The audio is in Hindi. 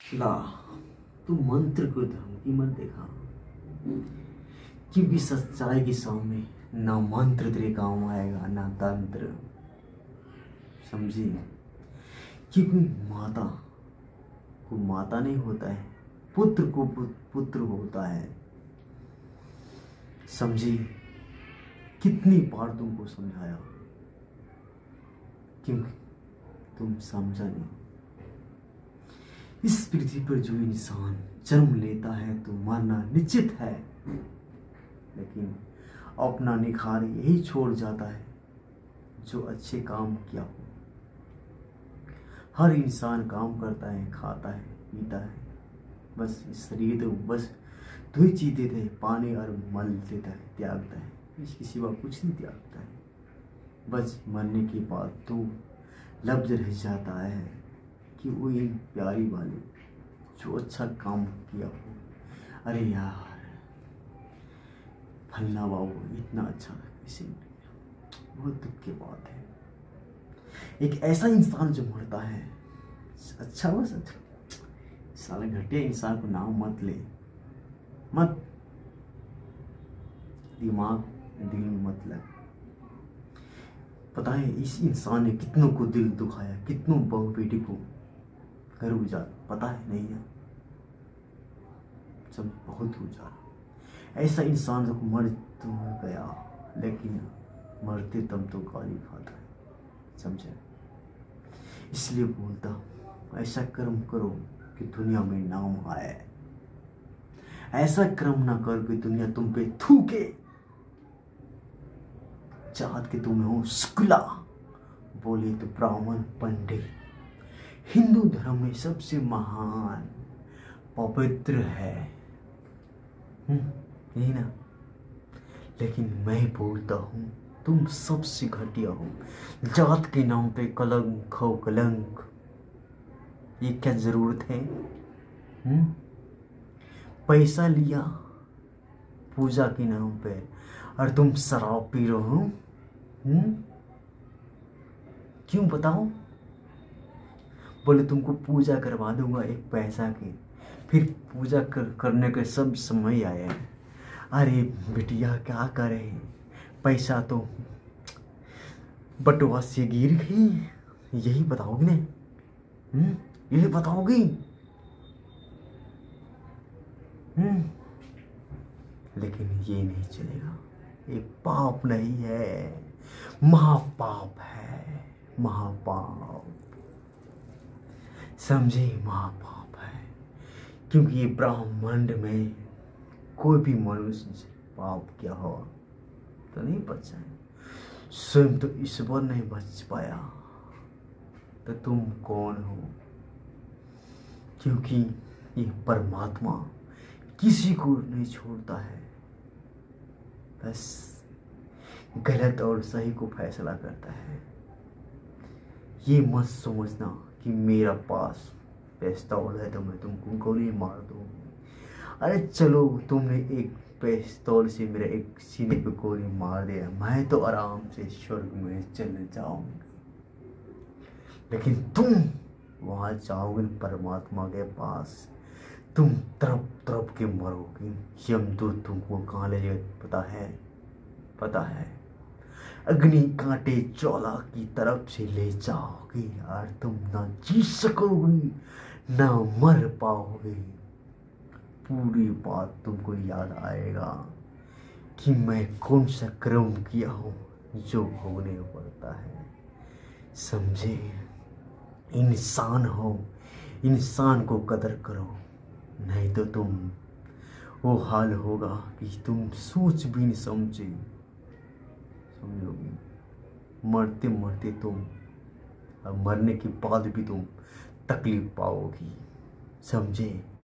ला तू मंत्र को धर्म की मत देखा, क्योंकि सच्चाई के सामने ना मंत्र तेरे काम आएगा ना तंत्र। समझी? क्योंकि माता को माता नहीं होता है, पुत्र को पुत्र होता है। समझी? कितनी बार तुमको समझाया, क्योंकि तुम समझा नहीं। इस पृथ्वी पर जो इंसान जन्म लेता है तो मरना निश्चित है, लेकिन अपना निखार यही छोड़ जाता है जो अच्छे काम किया हो। हर इंसान काम करता है, खाता है, पीता है, बस इस शरीर तो बस दो ही चीज देते हैं, पानी और मल देता है, त्यागता है, इसके सिवा कुछ नहीं त्यागता है। बस मरने के बाद तो लफ्ज रह जाता है कि वो एक प्यारी वाली जो अच्छा काम किया हो, अरे यार फलना बाबू इतना अच्छा किसी ने, बहुत दुख की बात है। एक ऐसा इंसान जो मरता है, अच्छा बस साले घटिया इंसान को नाम मत ले, मत दिमाग दिल में मत लग। पता है इस इंसान ने कितनों को दिल दुखाया, कितनों बहू बेटी को घर उजाड़ा, पता है नहीं है? सब बहुत उजाड़ा। ऐसा इंसान जब मर तो गया, लेकिन मरते तब तो गाली खाता है। समझे? इसलिए बोलता हूं ऐसा कर्म करो कि दुनिया में नाम आए, ऐसा कर्म ना करो कि दुनिया तुम पे थूके, चाहत के तुम हो शुक्ला, बोले तो ब्राह्मण पंडित। हिंदू धर्म में सबसे महान पवित्र है, यही ना? लेकिन मैं बोलता हूं तुम सबसे घटिया हो। जात के नाम पे कलंक हो कलंक, ये क्या जरूरत है? पैसा लिया पूजा के नाम पे और तुम शराब पी रहे हो। क्यों बताओ? बोले तुमको पूजा करवा दूंगा एक पैसा की, फिर पूजा करने के सब समय आए। अरे बिटिया क्या करे, पैसा तो बटुआ से गिर गई, यही बताओगी ने? यही बताओगी? लेकिन ये नहीं चलेगा, ये पाप नहीं है, महापाप है, महापाप। समझे? महापाप है, क्योंकि ये ब्रह्मांड में कोई भी मनुष्य पाप किया हो तो नहीं बच जाए। स्वयं तो ईश्वर नहीं बच पाया तो तुम कौन हो? क्योंकि ये परमात्मा किसी को नहीं छोड़ता है, बस गलत और सही को फैसला करता है। ये मत समझना कि मेरा पास पिस्तौल है तो मैं तुमको गोली मार दूँ। अरे चलो तुमने एक पिस्तौल से मेरे एक सीने पे गोली मार दिया, मैं तो आराम से स्वर्ग में चले जाऊंगी, लेकिन तुम वहां जाओगे परमात्मा के पास, तुम तड़प तड़प के मरोगे। यमदूत तुमको कहाँ ले जाए पता है? पता है? अग्नि कांटे ज्वाला की तरफ से ले जाओगे और तुम ना जी सकोगे ना मर पाओगे। पूरी बात तुमको याद आएगा कि मैं कौन सा कर्म किया हूँ जो भोगने पड़ता है। समझे? इंसान हो, इंसान को कदर करो, नहीं तो तुम वो हाल होगा कि तुम सोच भी नहीं समझोगी। मरते मरते तुम, और मरने के बाद भी तुम तकलीफ पाओगी। समझे?